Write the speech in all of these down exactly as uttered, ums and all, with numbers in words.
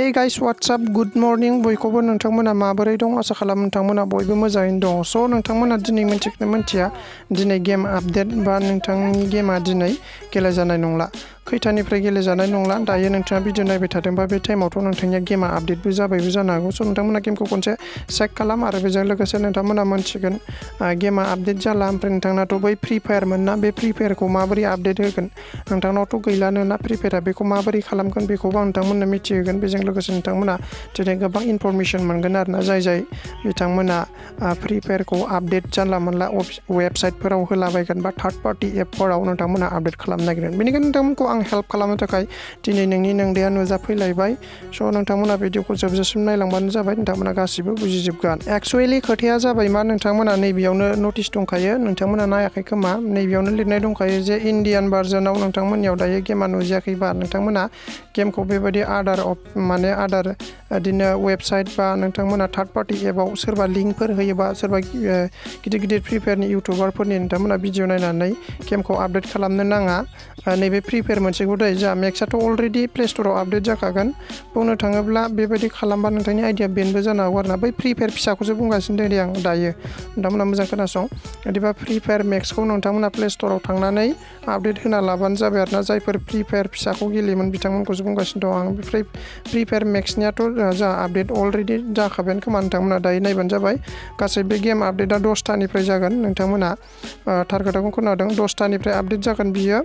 Hey guys, what's up? Good morning. बयखौबो नोंथांमोना माबोरै दं? आसा खालाम नोंथांमोना बयबो मोजाङैनो दं। स' नोंथांमोना दिनै मोनथिखनो मोनथिया दिनै गेम आपडेट बा नोंथांनि गेमा दिनै गेलेजानाय नंला। खैथानिफ्राय गेलेजानाय नंला। दायो नोंथाङा भिडिअ नायबाय थादोंबा बे टाइमावथ' नोंथांनिया गेमा आपडेटबो जाबायबो जानो हागौ। स' नोंथांमोना गेमखौ खनसे चेक खालाम आरो बेजों लोगोसे नोंथांमोना मोनथिगोन गेमा आपडेट जाला ओमफ्राय नोंथांनाथ' बै फ्रि फायार मोन ना बे फ्रि फायारखौ माबोरै आपडेट होगोन नोंथांनावथ' गैलानो ना फ्रि फायारा बेखौ माबोरै खालामगोन बेखौबो आं नोंथांमोननो मिथिहोगोन। बेजों लोगोसे नोंथांमोना दिनै गोबां इनफरमेसन मोनगोन आरोना जाय जाय बिथांमोना फ्रि फायारखौ आपडेट जानला मोनला वेबसाइटफोराव होलाबायगोन बा थार्ड पार्टि एपफोराव नोंथांमोना आपडेट खालामनो नागिरगोन। बेनिखायनो नोंथांमोनखौ आं हेल्प खालामनो थाखाय दिनै नोंनि नोंदाया नुजाफैलायबाय। स' नोंथांमोना भिडिअखौ जोबजासिम नायलांबानो जाबाय, नोंथांमोना गासिबो बुजिजोबगोन। एक्सुवेलि खोथाया जाबाय मा, नोंथांमोना नैबेयावनो नटिस दंखायो, नोंथांमोना नायाखै खोमा, नैबेयावनो लिरनाय दंखायो जे इन्डियान भार्जनाव नोंथांमोननियाव दायो गेमा नुजायाखैबा नोंथांमोना गेमखौ बेबायदि आदार माने आदार बिदिनो वेबसाइट बा नोंथांमोना थार्ड पार्टि एपआव सोरबा लिंकफोर होयोबा सोरबा गिदिर गिदिर फ्रि फायारनि इउटुबारफोरनि नोंथांमोना भिडिअ नायनानै गेमखौ आपडेट खालामनो नाङा। नैबे फ्रि फायार मोनसेखौ दै जा मेक्सआथ' अलरेडि प्ले स्ट'राव आपडेट जाखागोन। बुंनो थाङोब्ला बेबायदि खालामबा नोंथांनि आइडिया बेनोबो जानो हागौ आरोना। बै फ्रि फायार फिसाखौसो बुंगासिनो दं दे आं दायो, नोंथांमोना मोजां खोनासं। बिदिबा फ्रि फायार मेक्सखौ नोंथांमोना प्ले स्ट'राव थांनानै आपडेट होना लाबानो जाबाय आरोना। जायफोर फ्रि फायार फिसाखौ गेलेयोमोन बिथांमोनखौसो बुंगासिनो दं आं। फ्रि फ्रि फायार मेक्सनियाथ' जा आपडेट अलरेडि जाखाबायानो खोमा, नोंथांमोना दायो नायबानो जाबाय। गासै बे गेम आपडेटआ दसथानिफ्राय जागोन। नोंथांमोना थार खोथाखौ खोनादों, दसथानिफ्राय आपडेट जागोन बियो।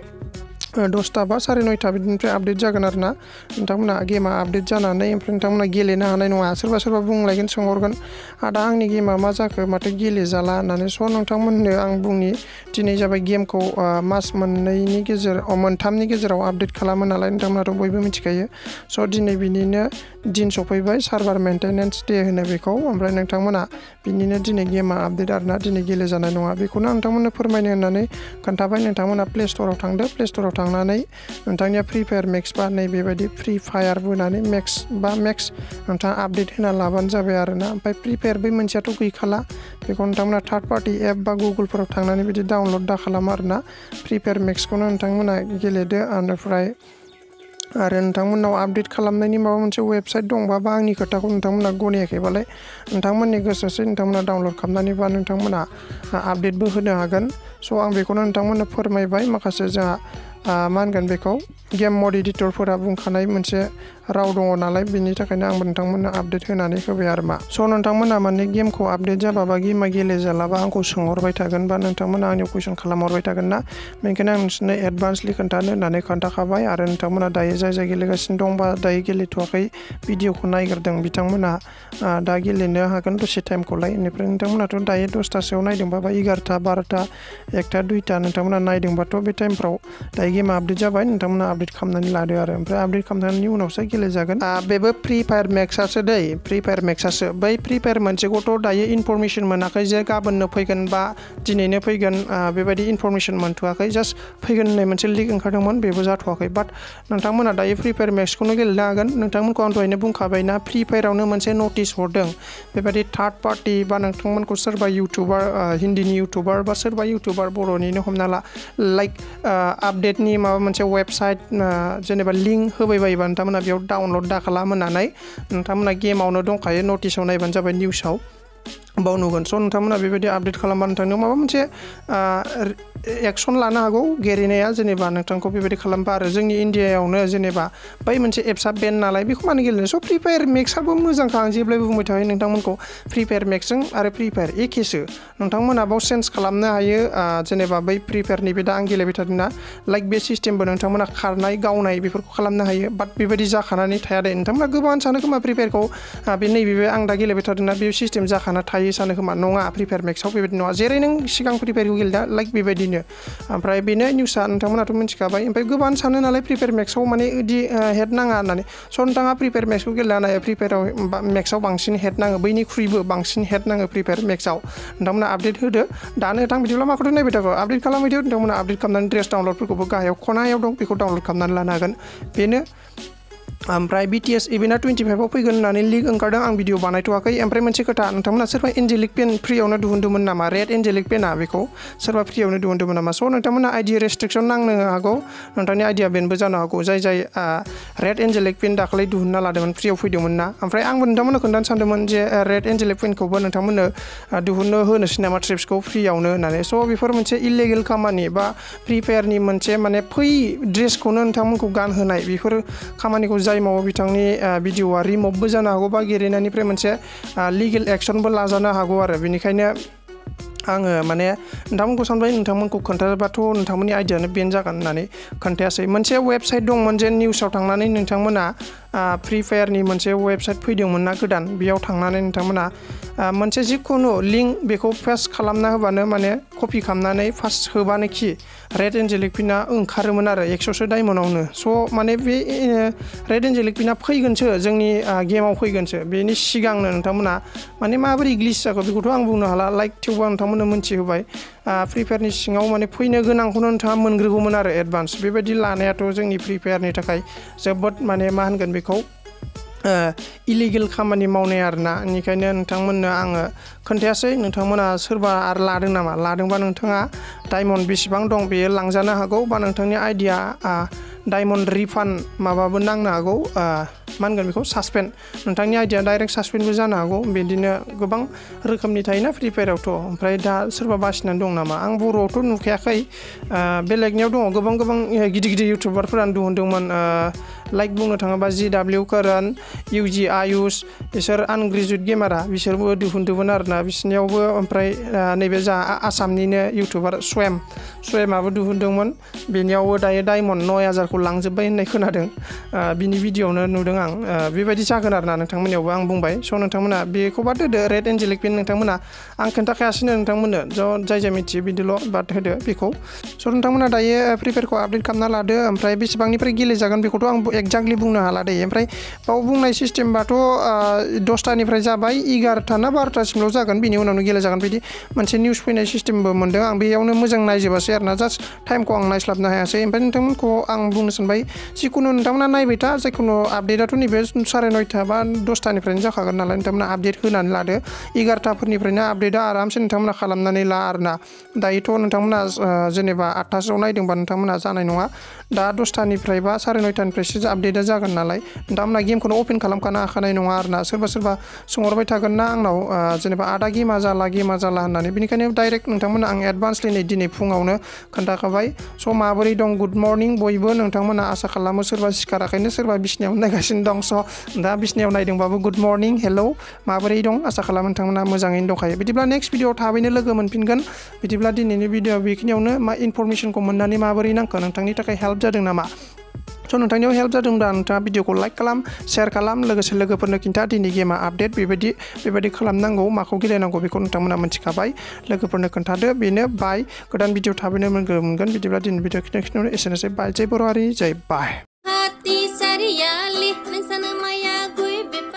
दसथा बा साराय नयथा बिदिनिफ्राय आपडेट जागोन आरो ना। नोंथांमोना गेमा आपडेट जानानै ओमफ्राय नोंथांमोना गेलेनो हानाय नङा। सोरबा सोरबा बुंलायगोन, सोंहरगोन, आदा आंनि गेमा मा जाखो माथो गेलेजाला होननानै। स' नोंथांमोननो आं बुंनि, दिनै जाबाय गेमखौ मास मोननैनि गेजेराव मोनथामनि गेजेराव आपडेट खालामो नालाय, नोंथांमोनाथ' बयबो मिथिखायो। स' दिनै बिनिनो दिन सफैबाय, सार्भार मेन्टेनेन्स डे होनो बेखौ। ओमफ्राय नोंथांमोना बिनिनो दिनै गेमा आपडेट आरोना, दिनै गेलेजानाय नङा। बेखौनो नोंथांमोननो फोरमायनो होननानै खोन्थाबाय। नोंथांमोना प्ले स्ट'राव थांदो, प्ले स्ट'राव थांनानै नोंथांनिया फ्रि फायार मेक्स बा नैबेबायदि फ्रि फायार बोनानै मेक्स बा मेक्स नोंथाङा आपडेट होना लाबानो जाबाय आरोना। ओमफ्राय फ्रि फायार बै मोनसेयाथ' गैखाला, बेखौ नोंथांमोना थार्ड पार्टि एप बा गुगोलफोराव थांनानै बिदि डाउनलड दा खालाम आरोना। फ्रि फायार मेक्सखौनो नोंथांमोना गेलेदो। ओमफ्राय आरो नोंथांमोननाव आपडेट खालामनायनि माबा मोनसे वेबसाइट दंबा बा आंनि खोथाखौ नोंथांमोना गनायाखैबालाय नोंथांमोननि गोसोसै, नोंथांमोना डाउनलड खालामनानै बा नोंथांमोना आपडेटबो होनो हागोन। स' आं बेखौनो नोंथांमोननो फोरमायबाय। माखासे जोंहा मा होनगोन बेखौ गेम मड एडिटरफोरा बुंखानाय मोनसे राव दङ नालाय, बेनि थाखायनो आंबो नोंथांमोननो आपडेट होनानै होबाय आरो मा। स' नोंथांमोना माने गेमखौ आपडेट जाबा बा गेमा गेलेजालाबा आंखौ सोंहरबाय थागोन बा नोंथांमोना आंनियाव कुइसन खालामहरबाय थागोन ना। बेनिखायनो आं नोंसोरनो एडभान्सलि खोन्थानो होननानै खोन्थाखाबाय। आरो नोंथांमोना दायो जाय जाय गेलेगासिनो दं बा दायो गेलेथ'वाखै भिडिअखौ नायग्रोदों बिथांमोना दा गेलेनो हागोन दसे टाइमखौलाय। बेनिफ्राय नोंथांमोनाथ' दायो दसथासोआव नायदोंबा बा एगार'था बार'था एकथा दुइथा नोंथांमोना नायदोंबाथ' बे टाइमफ्राव दायो गेमा आपडेट जाबाय। नोंथांमोना आपडेट खालामनानै लादो आरो ओमफ्राय आपडेट खालामनायनि उनावसो गेलेजागोन। बेबो फ्रि फायार मेक्सआसो दै, फ्रि फायार मेक्सआसो। बै फ्रि फायार मोनसेखौथ' दायो इनफरमेसन मोनाखै जे गाबोननो फैगोन बा दिनैनो फैगोन, बेबायदि इनफरमेसन मोनथ'वाखै। जास्ट फैगोन होननाय मोनसे लिक ओंखारदोंमोन, बेबो जाथ'वाखै। बाट नोंथांमोना दायो फ्रि फायार मेक्सखौनो गेलेनो हागोन। नोंथांमोनखौ आं दहायनो बुंखाबायना, फ्रि फायारावनो मोनसे नटिस हरदों बेबायदि थार्ड पार्टि बा नोंथांमोनखौ सोरबा इउटुबार, हिन्दीनि इउटुबार बा सोरबा इउटुबार बर'निनो हमना ला लाइक आपडेटनि माबा मोनसे वेबसाइट जेनेबा लिंक होबाय बायोबा नोंथांमोना बेयाव डाउनलड दा खालाम होननानै नोंथांमोना गेमावनो दंखायो, नटिसाव नायबानो जाबाय, निउसाव बाव नुगोन। स' नोंथांमोना बेबायदि आपडेट खालामबा नोंथांनियाव माबा मोनसे एक्सन लानो हागौ गेलेनाया, जेनेबा नोंथांखौ बेबायदि खालामबा। आरो जोंनि इण्डियायावनो जेनेबा बै मोनसे एप्सआ बेन नालाय, बेखौ मानो गेलेनो। स' फ्रि फायार मेक्सआबो मोजांखा, आं जेब्लायबो बुंबाय थायो नोंथांमोनखौ। फ्रि फायार मेक्सजों आरो फ्रि फायार एखेसो, नोंथांमोना बाव चेन्ज खालामनो हायो। जेनेबा बै फ्रि फायारनि बे दा आं गेलेबाय थादोंना, लाइक बे सिस्टेमबो नोंथांमोना खारनाय गावनाय बेफोरखौ खालामनो हायो। बाट बेबायदि जाखानानै थाया दे। नोंथांमोना गोबाङानो सानो खोमा फ्रि फायारखौ बे नैबे आं दा गेलेबाय थादोंना बे सिस्टेम जाखाना थायो सानो खोमा। नङा, फ्रि फायार मेक्सआव बेबायदि नङा। जेरै नों सिगां फ्रि फायारखौ गेलेदा लाइक बेबायदिनो। ओमफ्राय बेनो निउसआ, नोंथांमोनाथ' मिथिखाबाय। ओमफ्राय गोबां सानो नालाय फ्रि फायार मेक्सआव माने बिदि हेड नाङा होननानै। स' नोंथाङा फ्रि फायार मेक्सखौ गेलेनो हायो। फ्रि फायाराव मेक्सआव बांसिन हेड नाङो, बैनिख्रुइबो बांसिन हेड नाङो फ्रि फायार मेक्सआव। नोंथांमोना आपडेट होदो दानो। नोंथां बिदिब्ला माखौथ' नायबाय थागौ, आपडेट खालामहैदो। नोंथांमोना आपडेट खालामनानै ड्रेस डाउनलडफोरखौबो गाहायाव खनायाव दं, बेखौ डाउनलड खालामनानै लानो हागोन। बेनो ओमफ्राय बिटिएस इभेन्टआ टुवेन्टिफाइभआव फैगोन होननानै लिक ओंखारदों आं भिडिअ बानायथ'वाखै ओमफ्राय मोनसे खोथा नोंथांमोना सोरबा एन्जेलिक पेन फ्रियावनो दिहुनदोंमोन नामा रेड एन्जेलिक पेना बेखौ सोरबा फ्रियावनो दिहुनदोंमोन नामा स' नोंथांमोना आइडि रेस्ट्रिक्सन नांनो हागौ नोंथांनि आइडिया बेनबो जानो हागौ जाय जाय रेड एन्जेलिक पेन दाखालि दिहुनना लादोंमोन फ्रियाव फैदोंमोन ना ओमफ्राय आंबो नोंथांमोननो खोन्थानो सानदोंमोन जे रेड एन्जेलिक पेनखौबो नोंथांमोननो दिहुननो होनोसै नामा ट्रिप्सखौ फ्रियावनो होननानै स' बेफोर मोनसे इलिगेल खामानि बा फ्रि फायारनि मोनसे माने फै ड्रेसखौनो नोंथांमोनखौ गानहोनाय बेफोर खामानिखौ जाय मावो बिथांनि भिडिअआ रिमुभबो जानो हागौ बा गेलेनायनिफ्राय मोनसे लिगेल एक्सनबो लाजानो हागौ आरो बेनिखायनो आङो माने नोंथांमोनखौ सानबाय नोंथांमोनखौ खोन्थाबाथ' नोंथांमोननि आइडियानो बेन जागोन होननानै खोन्थायासै मोनसे वेबसाइट दंमोन जे निउसाव थांनानै नोंथांमोना फ्रि फायारनि मोनसे वेबसाइट फैदोंमोन ना गोदान बेयाव थांनानै नोंथांमोना मोनसे जिखुनु लिंक बेखौ पेस्ट खालामना होबानो माने कपि खालामनानै फार्स्ट होबानोखि रेड एन्जेलिक पेना ओंखारोमोन आरो एक्स'सो डायमन्डआवनो स' माने बे रेड एन्जेलिक पेना फैगोनसो जोंनि गेमाव फैगोनसो बेनि सिगांनो नोंथांमोना माने माबोरै ग्लिच जाखो बेखौथ' आं बुंनो हाला लाइक थेवबो आं नोंथांमोननो मोनथिहोबाय फ्रि फायारनि सिङाव माने फैनो गोनांखौनो नोंथाङा मोनग्रोगौमोन आरो एडभान्स बेबायदि लानायाथ' जोंनि फ्रि फायारनि थाखाय जोबोद माने मा होनगोन बेखौ इलिगेल खामानि मावनाय आरोना बेनिखायनो नोंथांमोननो आङो खोन्थायासै नोंथांमोना सोरबा आरो लादों नामा लादोंबा नोंथाङा डायमन्ड बेसेबां दं बेयो लांजानो हागौ बा नोंथांनि आइडिया डायमन्ड रिफान्ड माबाबो नांनो हागौ मा होनगोन बेखौ सासपेन्ड नोंथांनि आइडिया डाइरेक्ट सासपेन्डबो जानो हागौ बिदिनो गोबां रोखोमनि थायोना फ्रि फायारावथ' ओमफ्राय दा सोरबा बासिनानै दं नामा आं बर'आवथ' नुखायाखै बेलेगनियाव दङ गोबां गोबां गिदिर गिदिर इउटुबारफोरानो दिहुनदोंमोन लाइक बुंनो थाङोबा जि डाब्लिउ करण इउजि आयुष बिसोर आनग्रेजुवेट गेमारा बिसोरबो दिहुनदोंमोन आरोना बिसोरनियावबो ओमफ्राय नैबे जा आसामनिनो इउटुबार स्वयं स्वयमाबो दिहुनदोंमोन बेनियावबो दायो डायमन्ड नय हाजारखौ लांजोब्बाय होननाय खोनादों बिनि भिडिअआवनो नुदों आं बेबायदि जागोन आरोना नोंथांमोननियावबो आं बुंबाय स' नोंथांमोना बेखौ बाद होदो रेड एन्जेलिक पेन नोंथांमोना आं खोन्थाखायासैनो नोंथांमोननो ज' जाय जाय मिथियो बिदिल' बाद होदो बेखौ स' नोंथांमोना दायो फ्रि फायारखौ आपडेट खालामना लादो ओमफ्राय बेसेबांनिफ्राय गेलेजागोन बेखौथ' आं एक्जाक्टलि बुंनो हाला दे ओमफ्राय बाव बुंनाय सिस्टेमबाथ' दसथानिफ्राय जाबाय एगार'था ना बार'थासिमल' जागोन बिनि उनावनो गेलेजागोन बिदि मोनसे निउस फैनाय सिस्टेमबो मोन्दों आं बेयावनो मोजां नायजोबासै आरोना जास्ट टाइमखौ आं नायस्लाबनो हायासै ओमफ्राय नोंथांमोनखौ आं बुंनो सानबाय जिखुनु नोंथांमोना नायबाय था जिखुनु आपडेटआथ' नैबे साराय नयथा बा दसथानिफ्रायनो जाखागोन नालाय नोंथांमोना आपडेट होनानै लादो एगार'थाफोरनिफ्रायनो आपडेटआ आरामसे नोंथांमोना खालामनानै ला आरोना दायोथ' नोंथांमोना जेनेबा आठथासोआव नायदोंबा नोंथांमोना जानाय नङा दा दसथानिफ्राय बा साराय नयथानिफ्रायसो आपडेटआ जागोन नालाय नोंथांमोना गेमखौनो अपेन खालामखानो हाखानाय नङा आरोना सोरबा सोरबा सोंहरबाय थागोन ना आंनाव जेनेबा आदा गेमा जाला गेमा जाला होननानै बेनिखायनो डाइरेक्ट नोंथांमोना आं एडभान्सलि नै दिनै फुङावनो खोन्थाखाबाय स' माबोरै दं गुड मर्निं बयबो नोंथांमोना आसा खालामो सोरबा सिखाराखैनो सोरबा बिसिनायाव नायगासिनो दं स' दा बिसिनायाव नायदोंबाबो गुड मर्निं हेलौ माबोरै दं आसा खालामो नोंथांमोना मोजाङैनो दंखायो बिदिब्ला नेक्स्ट भिडिअआव थाबैनो लोगो मोनफिनगोन बिदिब्ला दिनैनि भिडिअ बेखिनियावनो मा इनफरमेसनखौ मोननानै माबोरै नांखो नोंथांनि थाखाय हेल्प जादों नामा स' नोंथांनियाव हेल्प जादोंब्ला नोंथाङा भिडिअखौ लाइक खालाम शेयार खालाम लोगोसे लोगोफोरनो खिन्था दिनै गेमा आपडेट बेबायदि बेबायदि खालामनांगौ माखौ गेलेनांगौ बेखौ नोंथांमोना मिथिखाबाय लोगोफोरनो खोन्थादो बेनो बाय गोदान भिडिअ थाबैनो मोनगोन बिदिब्ला दिनै भिडिअ खिन्थाखिनियावनो एसेनोसै बाय जय बर' हारि जय बाय